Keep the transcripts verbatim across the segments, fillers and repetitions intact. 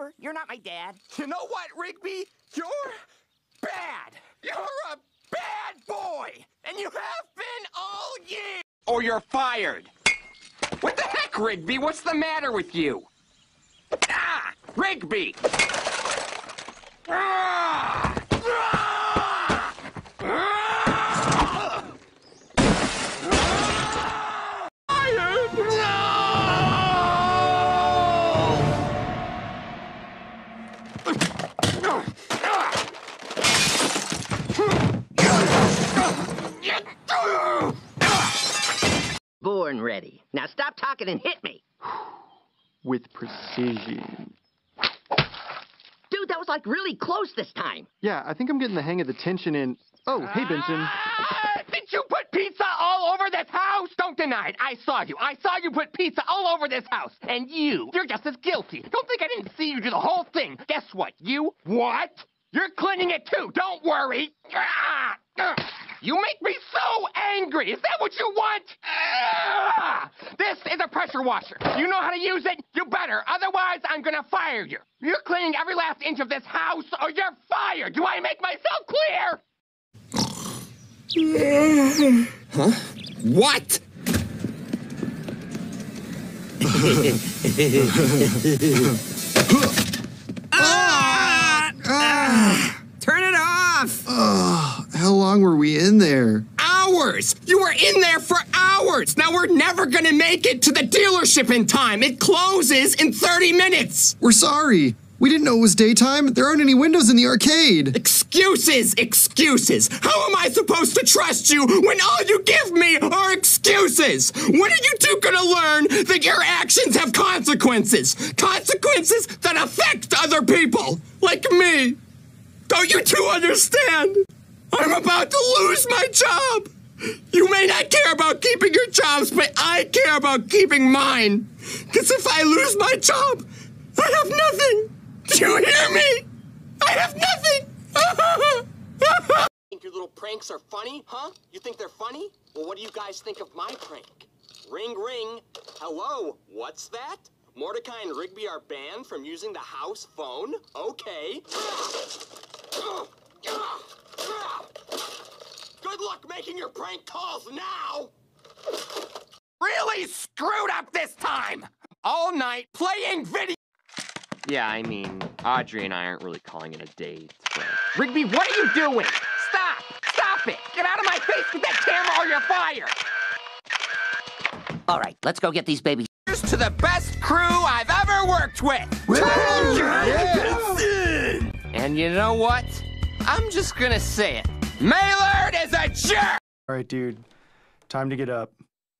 Remember? You're not my dad. You know what, Rigby? You're bad. You're a bad boy. And you have been all year. Or you're fired. What the heck, Rigby? What's the matter with you? Ah! Rigby! Ah! Ah! Ah! Fired! No! Born ready. Now stop talking and hit me. With precision. Dude, that was like really close this time. Yeah, I think I'm getting the hang of the tension in... Oh, hey, Benson. Ah, did you put pizza all over this house? Don't deny it. I saw you. I saw you put pizza all over this house. And you, you're just as guilty. Don't think I didn't see you do the whole thing. Guess what? You, what? You're cleaning it too. Don't worry. Ah, ah. You make me so angry. Is that what you want? Ah! This is a pressure washer. You know how to use it? You better. Otherwise, I'm going to fire you. You're cleaning every last inch of this house or you're fired. Do I make myself clear? Huh? What? ah! Ah! Turn it off! Oh, how long were we in there? Hours! You were in there for hours! Now we're never gonna make it to the dealership in time! It closes in thirty minutes! We're sorry. We didn't know it was daytime. There aren't any windows in the arcade. Excuses! Excuses! How am I supposed to trust you when all you give me are excuses? When are you two gonna learn that your actions have consequences? Consequences that affect other people, like me. Don't you two understand? I'm about to lose my job. You may not care about keeping your jobs, but I care about keeping mine. Because if I lose my job, I have nothing. Do you hear me? I have nothing. Think your little pranks are funny, huh? You think they're funny? Well, what do you guys think of my prank? Ring, ring. Hello, what's that? Mordecai and Rigby are banned from using the house phone? Okay. Good luck making your prank calls now! Really screwed up this time! All night playing video... Yeah, I mean, Audrey and I aren't really calling it a date, but... Rigby, what are you doing? Stop! Stop it! Get out of my face with that camera or you're fired! All right, let's go get these babies. Here's to the best crew I've ever worked with! And you know what? I'm just gonna say it. Maylard is a jerk! All right, dude. Time to get up.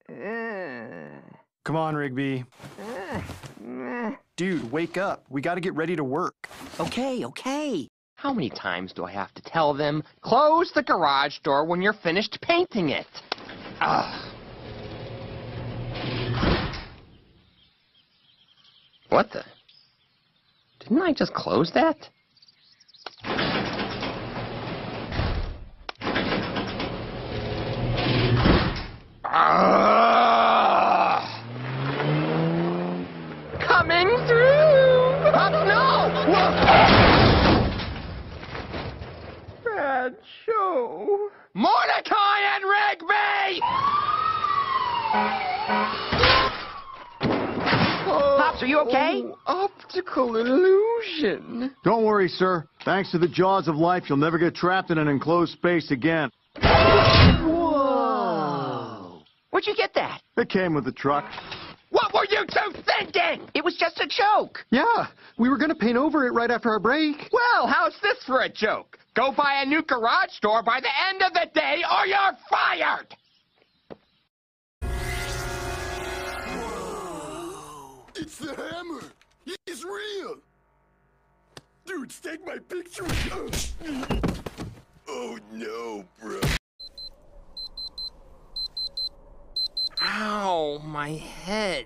Come on, Rigby. Dude, wake up. We gotta get ready to work. Okay, okay. How many times do I have to tell them, close the garage door when you're finished painting it? Ugh. What the? Didn't I just close that? Uh, coming through! Oh, no! Bad show. Mordecai and Rigby! Pops, are you okay? Oh, optical illusion. Don't worry, sir. Thanks to the jaws of life, you'll never get trapped in an enclosed space again. Whoa! Where'd you get that? It came with the truck. What were you two thinking? It was just a joke. Yeah, we were gonna paint over it right after our break. Well, how's this for a joke? Go buy a new garage door by the end of the day or you're fired! It's the hammer. He's real. Dudes, take my picture. Oh no, bro. Ow, my head.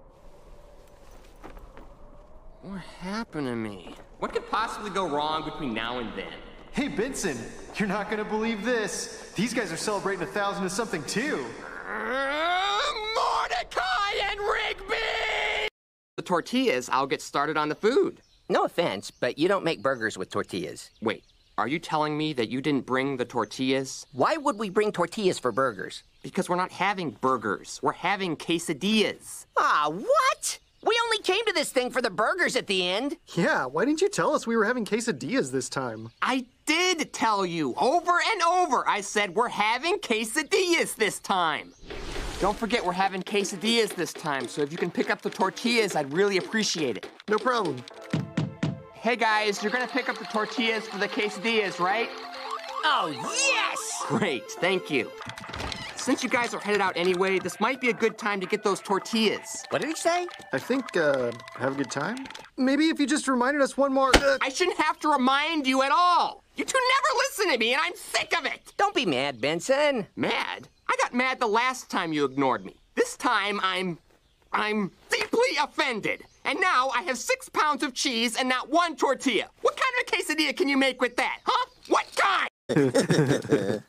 What happened to me? What could possibly go wrong between now and then? Hey, Benson, you're not gonna believe this. These guys are celebrating a thousand of something, too. Uh, Mordecai and Rigby! The tortillas, I'll get started on the food. No offense, but you don't make burgers with tortillas. Wait, are you telling me that you didn't bring the tortillas? Why would we bring tortillas for burgers? Because we're not having burgers. We're having quesadillas. Ah, what? We only came to this thing for the burgers at the end. Yeah, why didn't you tell us we were having quesadillas this time? I did tell you over and over. I said we're having quesadillas this time. Don't forget we're having quesadillas this time, so if you can pick up the tortillas, I'd really appreciate it. No problem. Hey guys, you're gonna pick up the tortillas for the quesadillas, right? Oh, yes! Great, thank you. Since you guys are headed out anyway, this might be a good time to get those tortillas. What did he say? I think, uh, have a good time? Maybe if you just reminded us one more... Uh... I shouldn't have to remind you at all. You two never listen to me, and I'm sick of it. Don't be mad, Benson. Mad? I got mad the last time you ignored me. This time, I'm... I'm deeply offended. And now I have six pounds of cheese and not one tortilla. What kind of a quesadilla can you make with that, huh? What kind?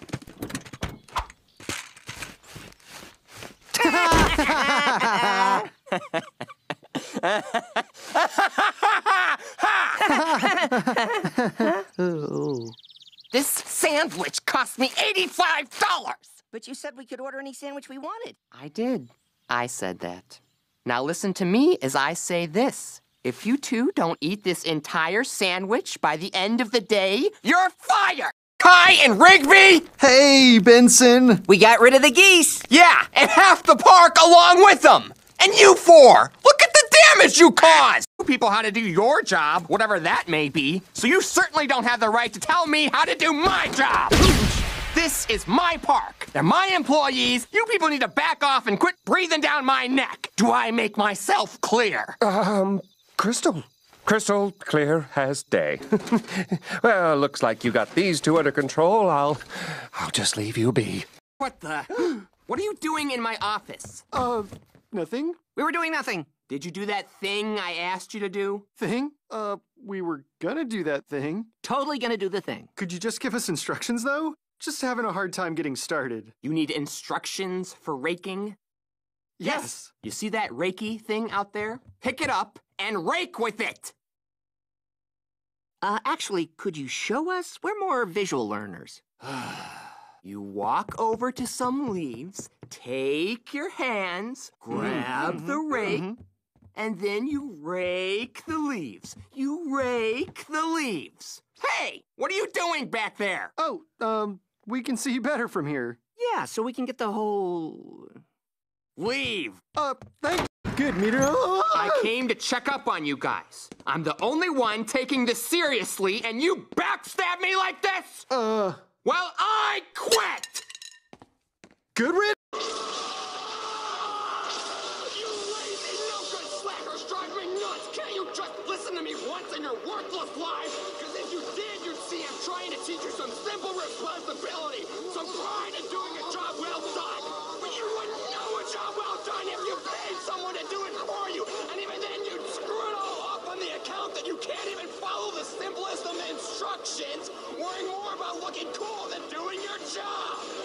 This sandwich cost me eighty-five dollars! But you said we could order any sandwich we wanted. I did. I said that. Now listen to me as I say this. If you two don't eat this entire sandwich by the end of the day, you're fired! Kai and Rigby! Hey, Benson! We got rid of the geese. Yeah, and half the park along with them! And you four! Look at the damage you caused! You people how to do your job, whatever that may be, so you certainly don't have the right to tell me how to do my job! This is my park. They're my employees. You people need to back off and quit breathing down my neck. Do I make myself clear? Um, Crystal. Crystal clear as day. Well, looks like you got these two under control. I'll, I'll just leave you be. What the? What are you doing in my office? Uh, nothing? We were doing nothing. Did you do that thing I asked you to do? Thing? Uh, we were gonna do that thing. Totally gonna do the thing. Could you just give us instructions, though? Just having a hard time getting started. You need instructions for raking? Yes. You see that Reiki thing out there? Pick it up and rake with it! Uh, actually, could you show us? We're more visual learners. You walk over to some leaves, take your hands, grab Mm-hmm. the rake, Mm-hmm. and then you rake the leaves. You rake the leaves. Hey, what are you doing back there? Oh, um, we can see better from here. Yeah, so we can get the whole... Leave. Uh, thanks. Good, Meter. I came to check up on you guys. I'm the only one taking this seriously, and you backstab me like this? Uh... Well, I quit! Good rid- You lazy, no-good slackers drive me nuts! Can't you just listen to me once in your worthless life? Because if you did, you'd see I'm trying to teach you some simple responsibility, some pride in doing a job well done. But you wouldn't know a job well done if you paid someone to do it for you, and even then you'd screw it all up on the account that you can't even follow the simplest of instructions, worrying more about looking cool than doing your job.